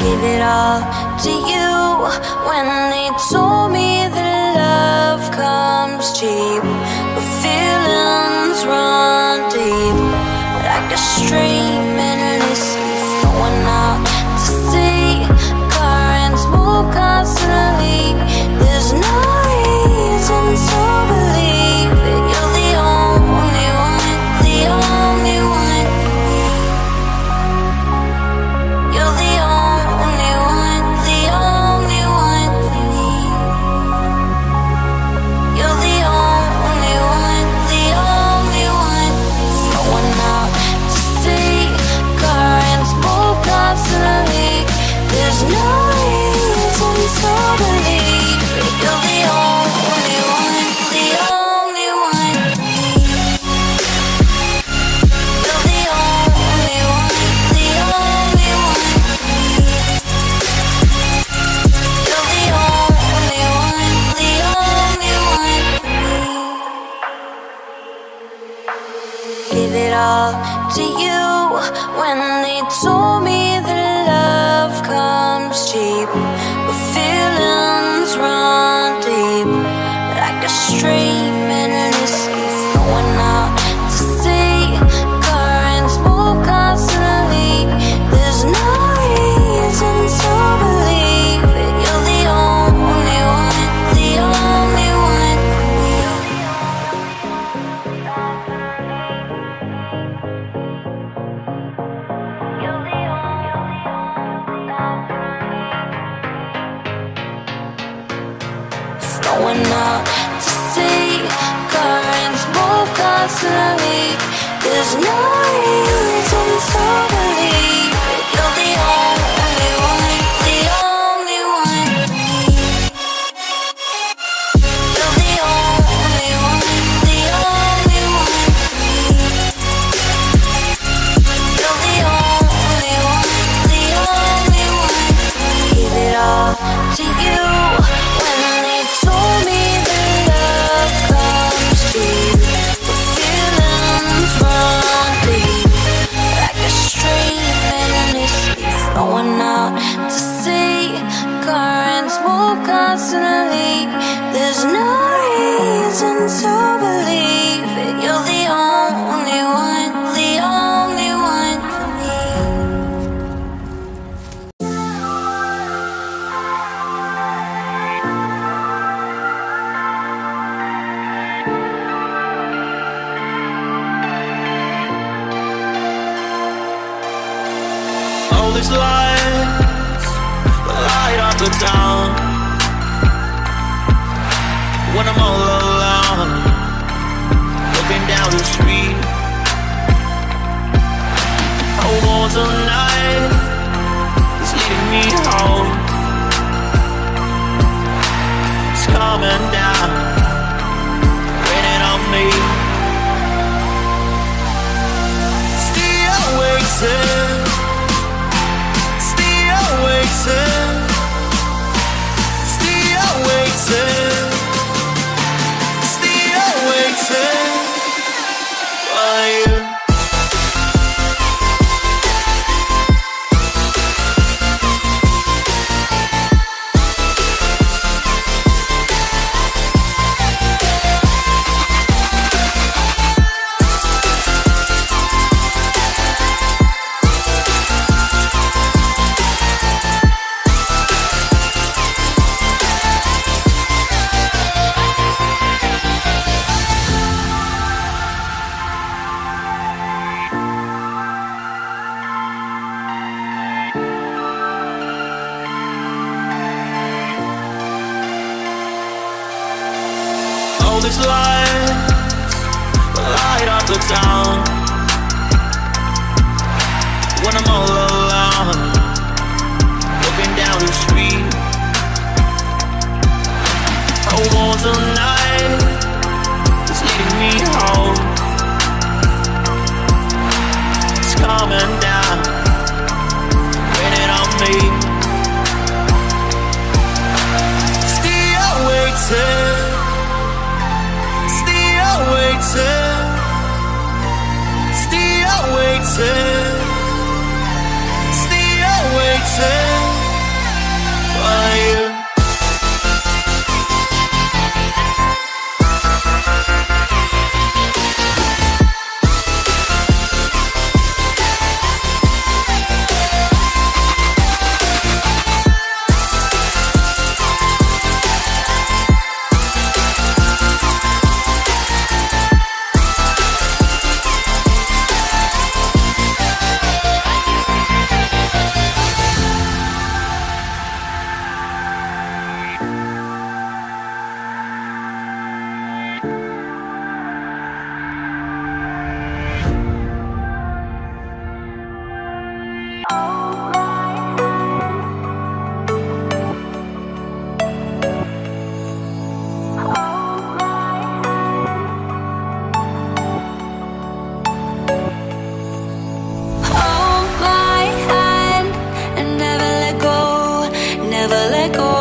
Gave it all to you when they told me that love comes cheap, but feelings run deep like a stream endlessly flowing out to sea. Currents move constantly. There's no reason to believe that you're the only one, the only one for me. You're the only one, the only one for me. You're the only one, the only one. Flowing out to sea. Currents move constantly. There's no reason to believe that you're the only one, the only one for me. You're the only one, the only one for me. You're the only one, the only one for me. Give it all to you when they told me that love comes cheap, but feelings run deep like a stream endlessly flowing out to sea. Currents move constantly. There's no reason to believe that you're the only one, the only one for me. You're the flowing out to sea. Currents move constantly. There's no reason to believe that you're the only one, the only one for me. You're the only one, the only one for me. You're the only one, the only one for me. Give it all to you when they told me that love comes cheap, but feelings run deep like a stream endlessly flowing out to sea. Currents move constantly. There's no reason to believe that you're the only one, the only one for me. All these lights light up the town. When I'm all alone, looking down the street, hold on tonight, it's leading me home. It's coming down, raining on me. Still waiting, still waiting, still waiting, still waiting for you. All these lights light up the town. When I'm all alone, looking down the street, hold on tonight, it's leading me home. It's coming down, raining on me. Still waiting, still waiting, still waiting, still waiting. let go.